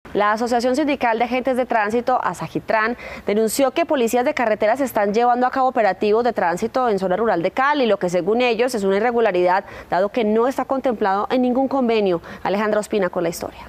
La Asociación Sindical de Agentes de Tránsito, ASAGITRAN, denunció que policías de carreteras están llevando a cabo operativos de tránsito en zona rural de Cali, lo que según ellos es una irregularidad, dado que no está contemplado en ningún convenio. Alejandra Ospina con la historia.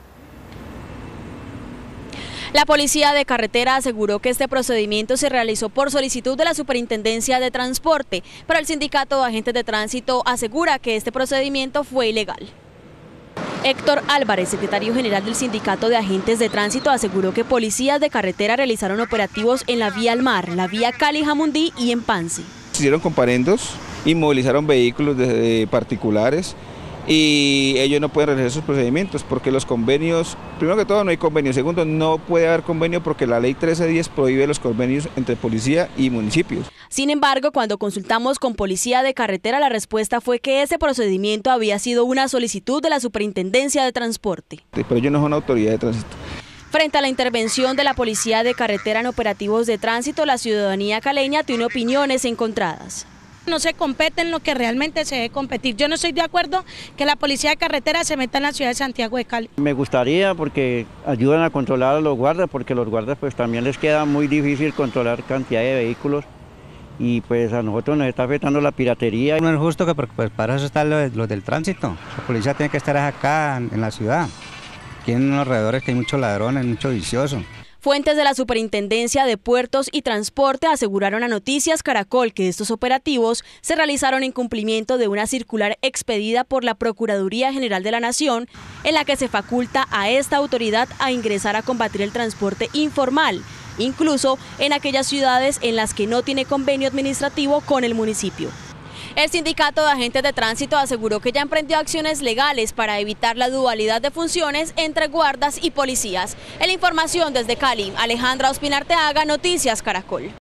La policía de carretera aseguró que este procedimiento se realizó por solicitud de la Superintendencia de Transporte, pero el sindicato de agentes de tránsito asegura que este procedimiento fue ilegal. Héctor Álvarez, secretario general del Sindicato de Agentes de Tránsito, aseguró que policías de carretera realizaron operativos en la vía al mar, la vía Cali-Jamundí y en Pance. Hicieron comparendos y movilizaron vehículos particulares y ellos no pueden realizar sus procedimientos porque los convenios, primero que todo no hay convenio, segundo no puede haber convenio porque la ley 1310 prohíbe los convenios entre policía y municipios. Sin embargo, cuando consultamos con policía de carretera, la respuesta fue que ese procedimiento había sido una solicitud de la Superintendencia de Transporte. Pero ellos no son autoridad de tránsito. Frente a la intervención de la policía de carretera en operativos de tránsito, la ciudadanía caleña tiene opiniones encontradas. No se compete en lo que realmente se debe competir. Yo no estoy de acuerdo que la policía de carretera se meta en la ciudad de Santiago de Cali. Me gustaría porque ayudan a controlar a los guardas, porque los guardas pues también les queda muy difícil controlar cantidad de vehículos y pues a nosotros nos está afectando la piratería. No es justo que pues para eso están los del tránsito. La policía tiene que estar acá en la ciudad. Aquí en los alrededores que hay muchos ladrones, mucho vicioso. Fuentes de la Superintendencia de Puertos y Transporte aseguraron a Noticias Caracol que estos operativos se realizaron en cumplimiento de una circular expedida por la Procuraduría General de la Nación, en la que se faculta a esta autoridad a ingresar a combatir el transporte informal, incluso en aquellas ciudades en las que no tiene convenio administrativo con el municipio. El sindicato de agentes de tránsito aseguró que ya emprendió acciones legales para evitar la dualidad de funciones entre guardas y policías. En la información desde Cali, Alejandra Ospina Arteaga, Noticias Caracol.